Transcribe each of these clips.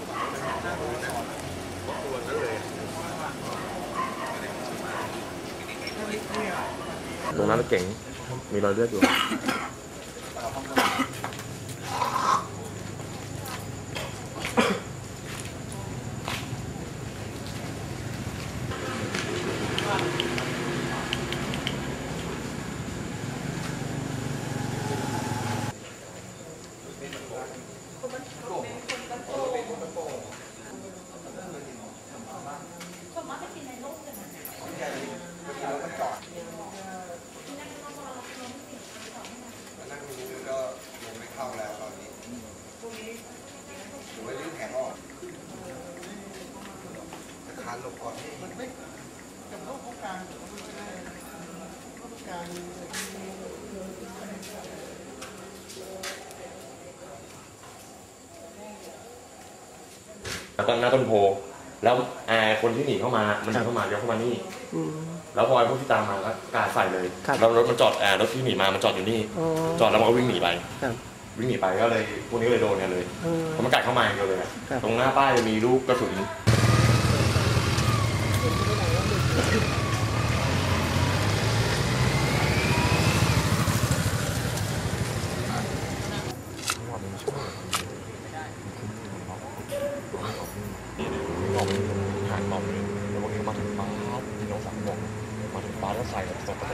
ตรงนั้นเก่งมีรอยเลือดอยู่แล้วก็หน้าต้นโพแล้วคนที่หนีเข้ามามันหนีเข้ามาเลี้ยวเข้ามานี่แล้วพอพวกที่ตามมาก็กาดใส่เลยแล้วรถมันจอดรถที่หนีมามันจอดอยู่นี่จอดแล้วมันก็วิ่งหนีไปวิ่งหนีไปก็เลยพวกนี้เลยโดนกันเลยเพราะมันกัดเข้ามาอย่างเดียวเลยตรงหน้าป้ายจะมีลูกกระสุนแล้วใส่แล้วตก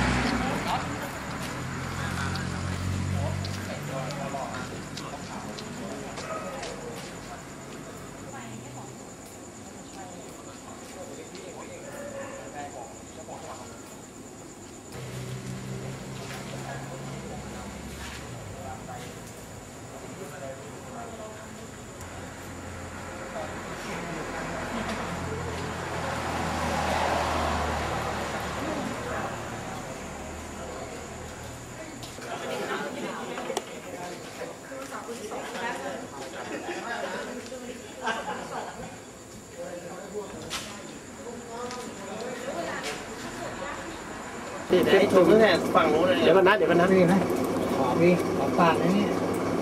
ไอ้ถูกตั้งแต่ฝั่งนู้นเลยเดี๋ยวกันนะนี่นะขอปากนะนี่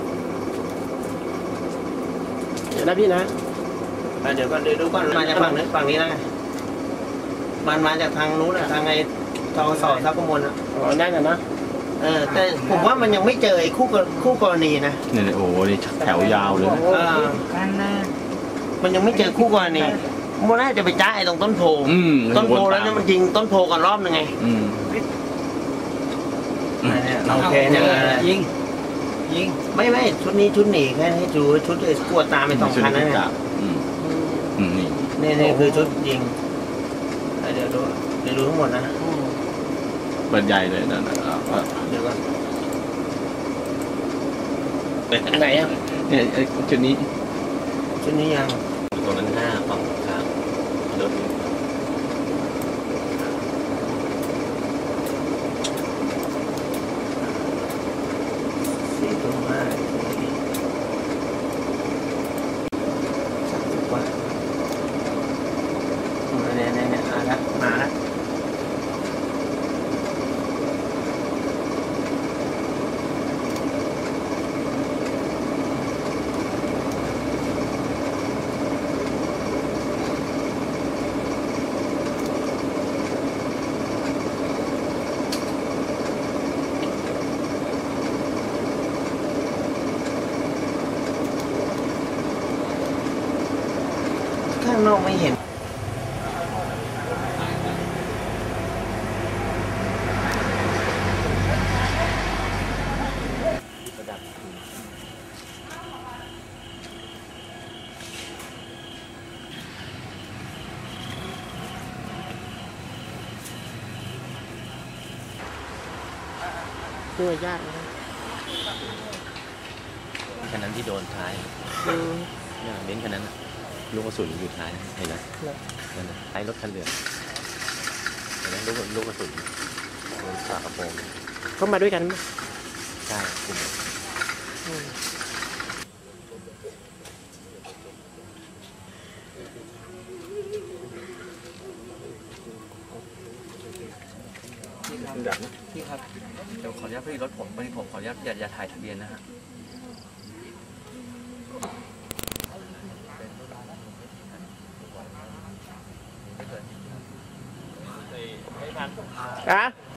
เดี๋ยวนะพี่นะเดี๋ยวก่อนดูก่อนมาจากฝั่งนี้นะมันมาจากทางนู้นทางไอ้ทองสอทับกมลอ๋อนั่นกันนะแต่ผมว่ามันยังไม่เจอไอ้คู่กรณีนะเนี่ยโอ้โหนี่แถวยาวเลยมันยังไม่เจอคู่กรณีมันน่าจะไปจ้าไอ้ตรงต้นโพแล้วเนี่ยมันยิงต้นโพกันรอบนึงไงโอเคเนี่ยยิงไม่ชุดนี้ชุดหนีแค่ให้ดูชุดกลัวตามไป2 คันนั่นแหละนี่คือชุดยิงเดี๋ยวดูทั้งหมดนะเปิดใหญ่เลยนะเดี๋ยวก่อนไหนอ่ะเนี่ยชุดนี้ยังตรงนั้นหน้าฝั่งข้างรถมาแล้วข้างนอกไม่เห็นตัวยากนะคันนั้นที่โดนท้ายเนี่ยเบนซ์คันนั้นลูกกระสุนอยู่ท้ายเห็นไหมนั่นท้ายรถคันเหลืองเห็นไหมลูกกระสุนโดนฝากระโปรงเขามาด้วยกันไหมใช่พี่ครับเดี๋ยวขออนุญาตพี่รถผมวันนี้ผมขออนุญาตอย่าถ่ายทะเบียนนะฮะอ่ะ